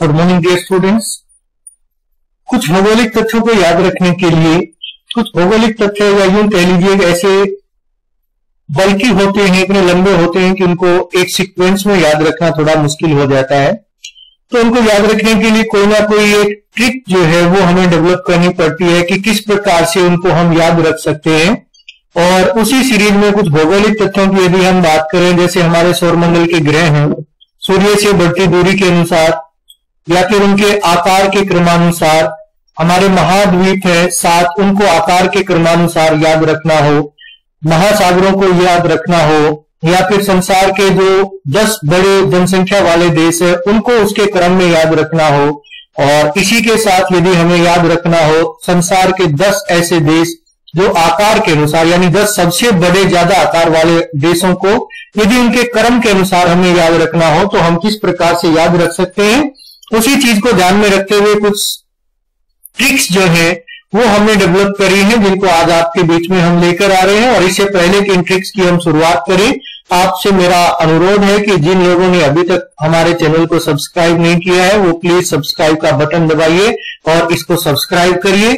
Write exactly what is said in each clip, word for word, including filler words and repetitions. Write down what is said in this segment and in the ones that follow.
Good morning dear students. कुछ भौगोलिक तथ्यों को याद रखने के लिए कुछ भौगोलिक तथ्य या यूं कह लीजिए ऐसे बल्कि होते हैं, इतने लंबे होते हैं कि उनको एक सीक्वेंस में याद रखना थोड़ा मुश्किल हो जाता है। तो उनको याद रखने के लिए कोई ना कोई एक ट्रिक जो है वो हमें डेवलप करनी पड़ती है कि किस प्रकार से उनको हम याद रख सकते हैं। और उसी सीरीज में कुछ भौगोलिक तथ्यों की यदि हम बात करें, जैसे हमारे सौरमंडल के ग्रह हैं, सूर्य से बढ़ती दूरी के अनुसार या फिर उनके आकार के क्रमानुसार, हमारे महाद्वीप है सात, उनको आकार के क्रमानुसार याद रखना हो, महासागरों को याद रखना हो, या फिर संसार के जो दस बड़े जनसंख्या वाले देश है उनको उसके क्रम में याद रखना हो। और इसी के साथ यदि हमें याद रखना हो संसार के दस ऐसे देश जो आकार के अनुसार, यानी दस सबसे बड़े ज्यादा आकार वाले देशों को यदि उनके क्रम के अनुसार हमें याद रखना हो तो हम किस प्रकार से याद रख सकते हैं, उसी चीज को ध्यान में रखते हुए कुछ ट्रिक्स जो है वो हमने डेवलप करी हैं, जिनको आज आपके बीच में हम लेकर आ रहे हैं। और इससे पहले कि इन ट्रिक्स की हम शुरुआत करें, आपसे मेरा अनुरोध है कि जिन लोगों ने अभी तक हमारे चैनल को सब्सक्राइब नहीं किया है वो प्लीज सब्सक्राइब का बटन दबाइए और इसको सब्सक्राइब करिए।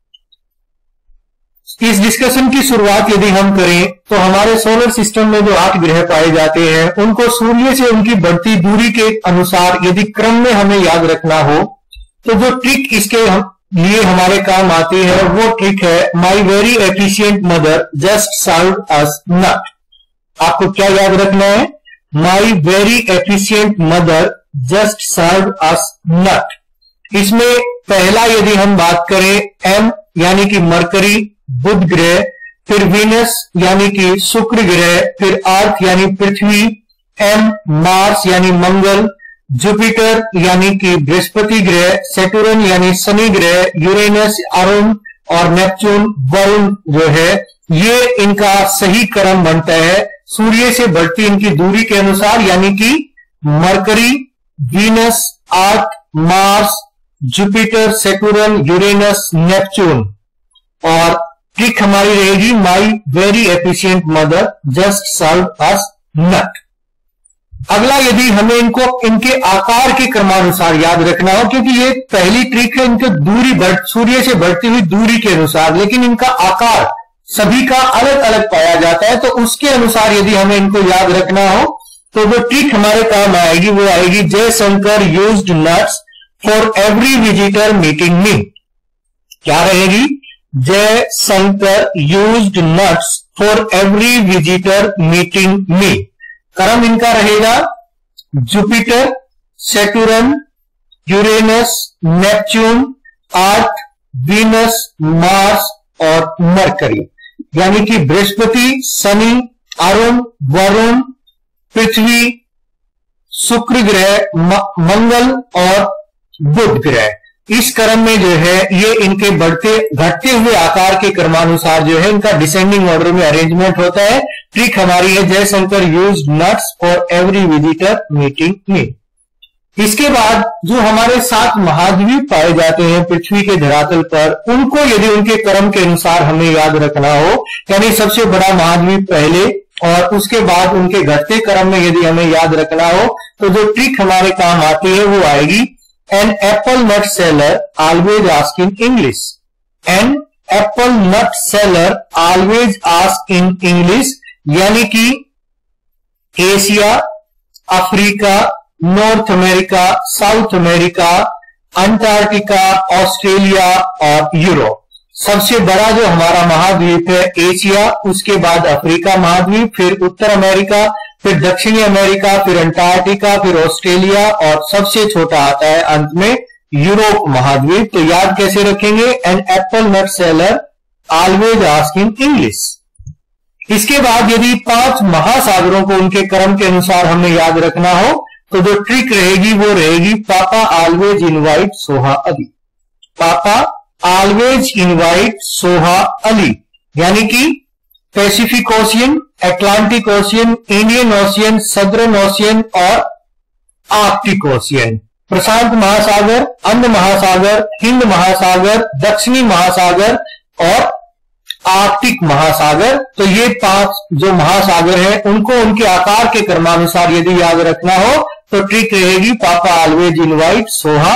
इस डिस्कशन की शुरुआत यदि हम करें तो हमारे सोलर सिस्टम में जो आठ ग्रह पाए जाते हैं उनको सूर्य से उनकी बढ़ती दूरी के अनुसार यदि क्रम में हमें याद रखना हो तो जो ट्रिक इसके हम लिए हमारे काम आती है वो ट्रिक है my very efficient mother just served us nut. आपको क्या याद रखना है? My very efficient mother just served us nut. इसमें पहला यदि हम बात करें एम यानी कि मरकरी बुध ग्रह, फिर वीनस यानी कि शुक्र ग्रह, फिर अर्थ यानी पृथ्वी, एम मार्स यानी मंगल, जुपिटर यानी कि बृहस्पति ग्रह, सेटुरन यानी शनि ग्रह, यूरेनस अरुण और नेपच्यून वरुण जो है ये इनका सही क्रम बनता है सूर्य से बढ़ती इनकी दूरी के अनुसार, यानी कि Mercury, Venus, Earth, Mars, Jupiter, Saturn, Uranus, Neptune. और ट्रिक हमारी रहेगी my very efficient mother just served us nut. अगला यदि हमें इनको इनके आकार के क्रमानुसार याद रखना हो, क्योंकि ये पहली ट्रिक है इनके दूरी बढ़ सूर्य से बढ़ती हुई दूरी के अनुसार, लेकिन इनका आकार सभी का अलग अलग पाया जाता है, तो उसके अनुसार यदि हमें इनको याद रखना हो तो जो ट्रिक हमारे काम आएगी वो आएगी Jaishankar used nuts for every visitor meeting me. क्या रहेगी? Jaishankar used nuts for every visitor meeting me. क्रम इनका रहेगा Jupiter, Saturn, Uranus, Neptune, Earth, Venus, Mars और मरकरी, यानी कि बृहस्पति, शनि, अरुण, वरुण, पृथ्वी, शुक्र ग्रह, मंगल और बुध ग्रह। इस क्रम में जो है ये इनके बढ़ते घटते हुए आकार के क्रमानुसार जो है इनका डिसेंडिंग ऑर्डर में अरेंजमेंट होता है। ट्रिक हमारी है Jaishankar used nuts for every visitor meeting me. इसके बाद जो हमारे सात महाद्वीप पाए जाते हैं पृथ्वी के धरातल पर, उनको यदि उनके क्रम के अनुसार हमें याद रखना हो, यानी सबसे बड़ा महाद्वीप पहले और उसके बाद उनके घटते क्रम में यदि हमें याद रखना हो तो जो ट्रिक हमारे काम आती है वो आएगी An apple nut seller always asks in English. An apple nut seller always asks in English, यानी कि Asia, Africa, North America, South America, Antarctica, Australia और यूरोप। सबसे बड़ा जो हमारा महाद्वीप है एशिया, उसके बाद अफ्रीका महाद्वीप, फिर उत्तर अमेरिका, फिर दक्षिणी अमेरिका, फिर अंटार्कटिका, फिर ऑस्ट्रेलिया और सबसे छोटा आता है अंत में यूरोप महाद्वीप। तो याद कैसे रखेंगे? An apple nut seller always ask in English. इसके बाद यदि पांच महासागरों को उनके क्रम के अनुसार हमें याद रखना हो तो जो ट्रिक रहेगी वो रहेगी पापा ऑलवेज इनवाइट सोहा अली। पापा ऑलवेज इनवाइट सोहा अली, यानी कि Pacific Ocean, Atlantic Ocean, Indian Ocean, Southern Ocean और आर्कटिक ओशियन, प्रशांत महासागर, अंध महासागर, हिंद महासागर, दक्षिणी महासागर और आर्कटिक महासागर। तो ये पांच जो महासागर हैं उनको उनके आकार के क्रमानुसार यदि याद रखना हो तो ट्रिक रहेगी पापा ऑलवेज इनवाइट सोहा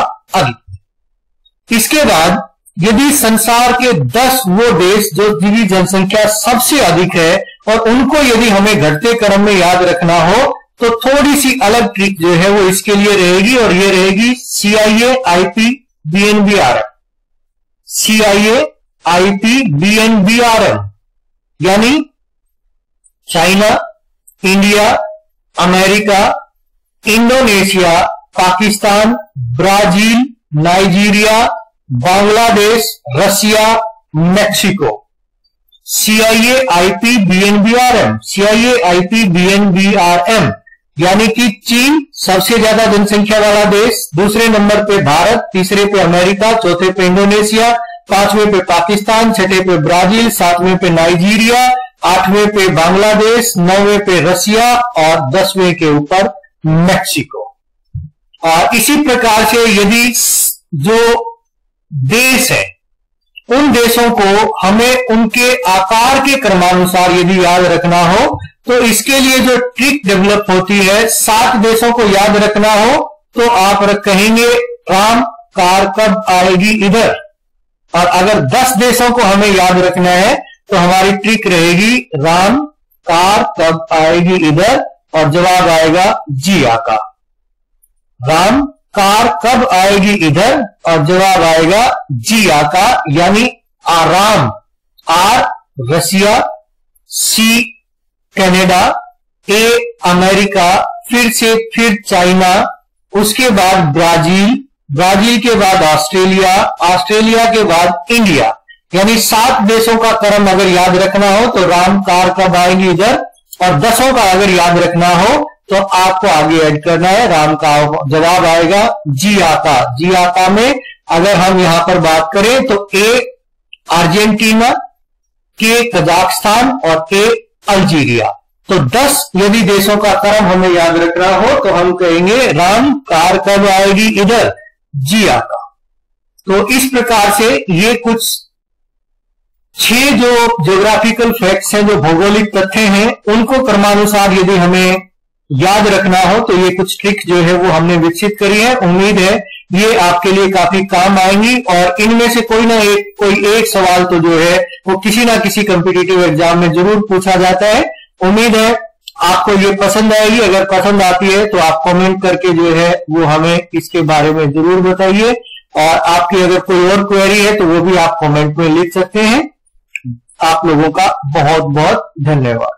अगेन। इसके बाद यदि संसार के दस वो देश जो जिनकी जनसंख्या सबसे अधिक है और उनको यदि हमें घटते क्रम में याद रखना हो तो थोड़ी सी अलग ट्रिक जो है वो इसके लिए रहेगी, और ये रहेगी C I A, I P, B N B R M. C I A, I P, B N B R M यानी China, India, America, Indonesia, Pakistan, Brazil, Nigeria, Bangladesh, Russia, Mexico. C I A, I P, B N B R M, C I A, I P, B N B R M यानी कि चीन सबसे ज्यादा जनसंख्या वाला देश, दूसरे नंबर पे भारत, तीसरे पे अमेरिका, चौथे पे इंडोनेशिया, पांचवें पे पाकिस्तान, छठे पे ब्राजील, सातवें पे नाइजीरिया, आठवें पे बांग्लादेश, नौवें पे रसिया और दसवें के ऊपर मैक्सिको। और इसी प्रकार से यदि जो देश है उन देशों को हमें उनके आकार के क्रमानुसार यदि याद रखना हो तो इसके लिए जो ट्रिक डेवलप होती है, सात देशों को याद रखना हो तो आप कहेंगे राम कार कब आएगी इधर, और अगर दस देशों को हमें याद रखना है तो हमारी ट्रिक रहेगी राम कार कब आएगी इधर, और जवाब आएगा जी आका। राम कार कब आएगी इधर और जवाब आएगा जी आका, यानी आराम, R Russia, C Canada, A America, फिर से फिर चाइना, उसके बाद ब्राजील, ब्राजील के बाद ऑस्ट्रेलिया, ऑस्ट्रेलिया के बाद इंडिया, यानी सात देशों का क्रम अगर याद रखना हो तो राम कार कब आएगी इधर, और दसों का अगर याद रखना हो तो आपको आगे ऐड करना है राम का, जवाब आएगा जी आका। जी आका में अगर हम यहां पर बात करें तो ए अर्जेंटीना, के कजाकिस्तान और ए अल्जीरिया। तो दस यदि देशों का क्रम हमें याद रखना हो तो हम कहेंगे राम कार कब आएगी इधर, जी आका। तो इस प्रकार से ये कुछ छह जो ज्योग्राफिकल फैक्ट्स हैं, जो भौगोलिक तथ्य हैं, उनको क्रमानुसार यदि हमें याद रखना हो तो ये कुछ ट्रिक जो है वो हमने विकसित करी है। उम्मीद है ये आपके लिए काफी काम आएंगी, और इनमें से कोई ना एक कोई एक सवाल तो जो है वो किसी ना किसी कॉम्पिटिटिव एग्जाम में जरूर पूछा जाता है। उम्मीद है आपको ये पसंद आएगी। अगर पसंद आती है तो आप कमेंट करके जो है वो हमें इसके बारे में जरूर बताइए, और आपकी अगर कोई और क्वेरी है तो वो भी आप कमेंट में लिख सकते हैं। आप लोगों का बहुत बहुत धन्यवाद।